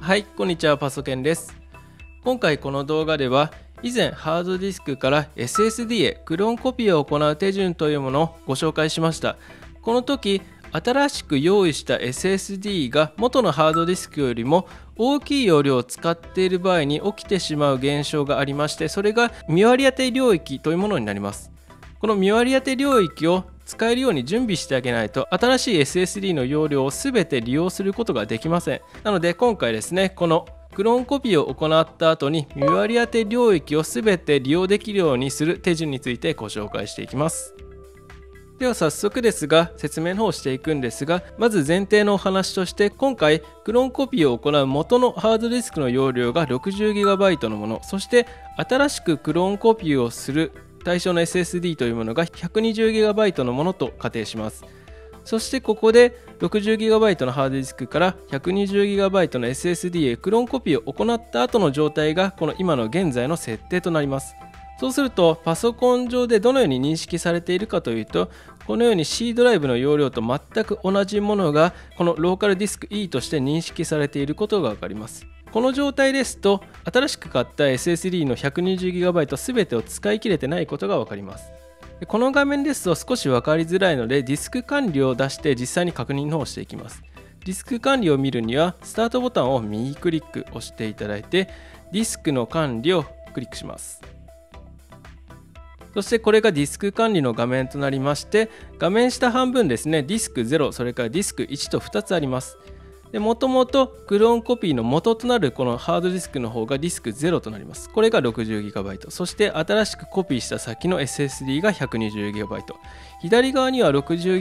はい、こんにちは、パソケンです。今回この動画では、以前ハードディスクから SSD へクローンコピーを行う手順というものをご紹介しました。この時、新しく用意した SSD が元のハードディスクよりも大きい容量を使っている場合に起きてしまう現象がありまして、それが見割り当て領域というものになります。この見割り当て領域を使えるように準備してあげないと、新しい SSD の容量を全て利用することができません。なので今回ですね、このクローンコピーを行った後に見割り当て領域を全て利用できるようにする手順についてご紹介していきます。では早速ですが説明の方をしていくんですが、まず前提のお話として、今回クローンコピーを行う元のハードディスクの容量が 60GB のもの、そして新しくクローンコピーをする対象の SSD というものが 120GB のものと仮定します。そしてここで 60GB のハードディスクから 120GB の SSD へクローンコピーを行った後の状態がこの今の現在の設定となります。そうするとパソコン上でどのように認識されているかというと、このように C ドライブの容量と全く同じものがこのローカルディスク E として認識されていることが分かります。この状態ですと、新しく買った SSD の 120GB 全てを使い切れてないことが分かります。この画面ですと少し分かりづらいので、ディスク管理を出して実際に確認の方をしていきます。ディスク管理を見るには、スタートボタンを右クリック押していただいて、ディスクの管理をクリックします。そしてこれがディスク管理の画面となりまして、画面下半分ですね、ディスク0、それからディスク1と2つあります。もともとクローンコピーの元となるこのハードディスクの方がディスク0となります。これが 60GB、 そして新しくコピーした先の SSD が 120GB、 左側には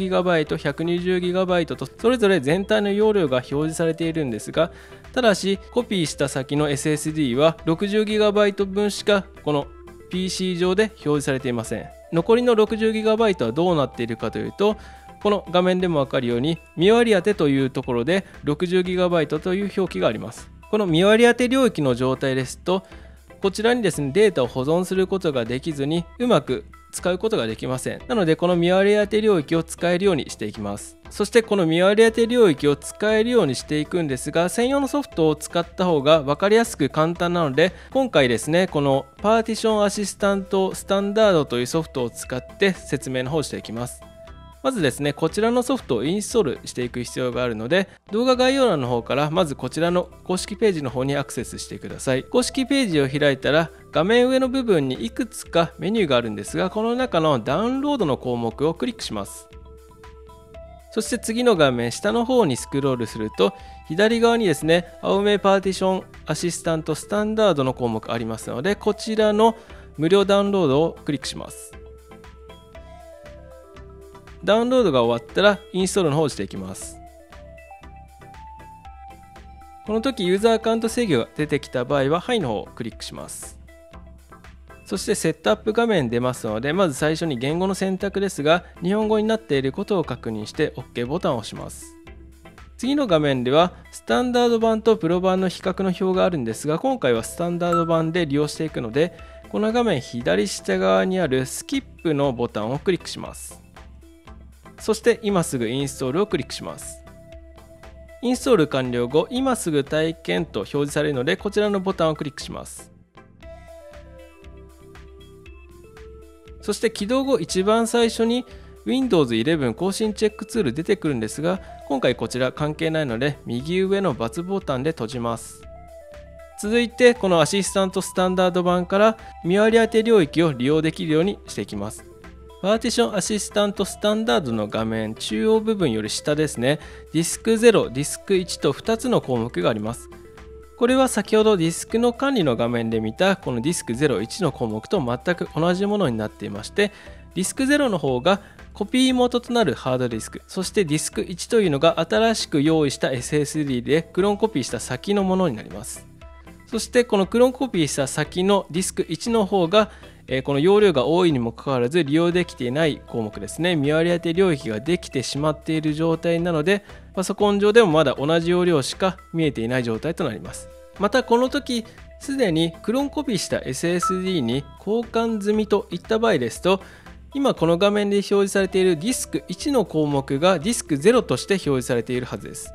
60GB、120GB とそれぞれ全体の容量が表示されているんですが、ただしコピーした先の SSD は 60GB 分しかこの PC 上で表示されていません。残りの 60GB はどうなっているかというと、この画面でも分かるように見割り当てというところで 60GB という表記があります。この見割り当て領域の状態ですと、こちらにですねデータを保存することができずにうまく使うことができません。なのでこの見割り当て領域を使えるようにしていきます。そしてこの見割り当て領域を使えるようにしていくんですが、専用のソフトを使った方が分かりやすく簡単なので、今回ですねこのパーティションアシスタントスタンダードというソフトを使って説明の方をしていきます。まずですね、こちらのソフトをインストールしていく必要があるので、動画概要欄の方からまずこちらの公式ページの方にアクセスしてください。公式ページを開いたら、画面上の部分にいくつかメニューがあるんですが、この中のダウンロードの項目をクリックします。そして次の画面下の方にスクロールすると、左側にですね、青めパーティションアシスタントスタンダードの項目ありますので、こちらの無料ダウンロードをクリックします。ダウンロードが終わったらインストールの方をしていきます。この時ユーザーアカウント制御が出てきた場合ははいの方をクリックします。そしてセットアップ画面出ますので、まず最初に言語の選択ですが、日本語になっていることを確認して OK ボタンを押します。次の画面ではスタンダード版とプロ版の比較の表があるんですが、今回はスタンダード版で利用していくので、この画面左下側にあるスキップのボタンをクリックします。そして今すぐインストールをクリックします。インストール完了後、今すぐ体験と表示されるので、こちらのボタンをクリックします。そして起動後一番最初に Windows 11更新チェックツール出てくるんですが、今回こちら関係ないので右上の×ボタンで閉じます。続いてこのアシスタントスタンダード版から見割り当て領域を利用できるようにしていきます。パーティションアシスタントスタンダードの画面中央部分より下ですね、ディスク0、ディスク1と2つの項目があります。これは先ほどディスクの管理の画面で見たこのディスク0、1の項目と全く同じものになっていまして、ディスク0の方がコピー元となるハードディスク、そしてディスク1というのが新しく用意した SSD でクローンコピーした先のものになります。そしてこのクローンコピーした先のディスク1の方がこの容量が多いにもかかわらず利用できていない項目ですね。見割り当て領域ができてしまっている状態なので、パソコン上でもまだ同じ容量しか見えていない状態となります。またこの時すでにクローンコピーした SSD に交換済みといった場合ですと、今この画面で表示されているディスク1の項目がディスク0として表示されているはずです。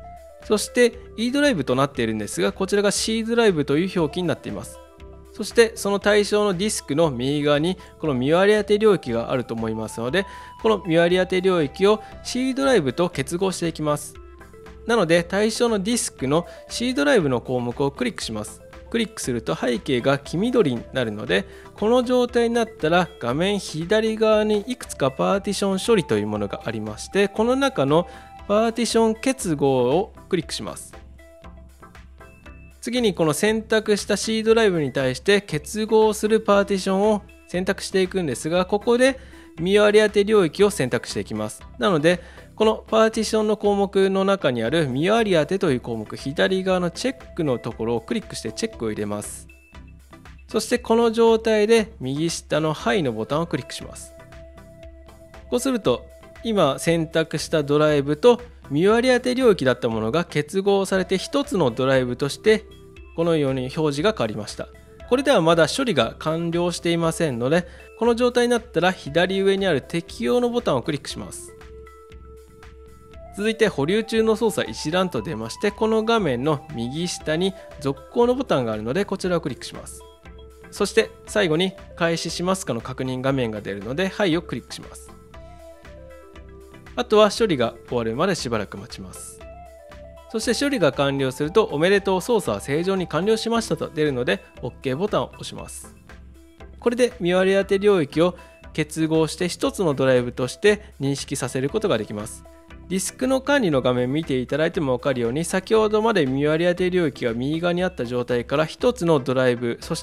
そして E ドライブとなっているんですが、こちらが C ドライブという表記になっています。そしてその対象のディスクの右側にこの見割り当て領域があると思いますので、この見割り当て領域を C ドライブと結合していきます。なので対象のディスクの C ドライブの項目をクリックします。クリックすると背景が黄緑になるので、この状態になったら画面左側にいくつかパーティション処理というものがありまして、この中のパーティション結合をクリックします。次にこの選択した C ドライブに対して結合するパーティションを選択していくんですが、ここで見割り当て領域を選択していきます。なのでこのパーティションの項目の中にある見割り当てという項目、左側のチェックのところをクリックしてチェックを入れます。そしてこの状態で右下のはいのボタンをクリックします。こうすると今選択したドライブと見割り当て領域だったものが結合されて一つのドライブとしてこのように表示が変わりました。これではまだ処理が完了していませんので、この状態になったら左上にある適用のボタンをクリックします。続いて保留中の操作一覧と出まして、この画面の右下に続行のボタンがあるのでこちらをクリックします。そして最後に開始しますかの確認画面が出るのではいをクリックします。あとは処理が終わるまでしばらく待ちます。そして処理が完了するとおめでとう、操作は正常に完了しましたと出るので OK ボタンを押します。これで見割り当て領域を結合して一つのドライブとして認識させることができます。ディスクの管理の画面見ていただいても分かるように、先ほどまで見割り当て領域が右側にあった状態から一つのドライブ、そして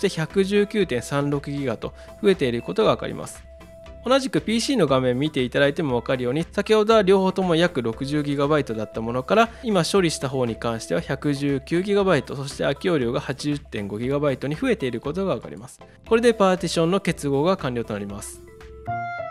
119.36GB と増えていることが分かります。同じく PC の画面見ていただいても分かるように、先ほどは両方とも約 60GB だったものから今処理した方に関しては 119GB、 そして空き容量が 80.5GB に増えていることが分かります。これでパーティションの結合が完了となります。